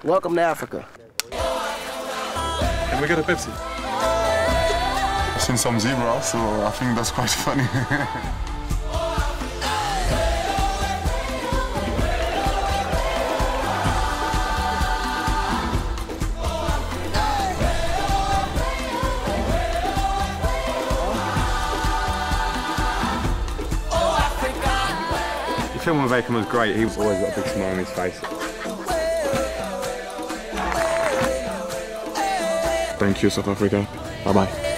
Welcome to Africa. Can we get a Pepsi? I've seen some zebra, so I think that's quite funny. The film with Akon was great. He always got a big smile on his face. Thank you, South Africa. Bye-bye.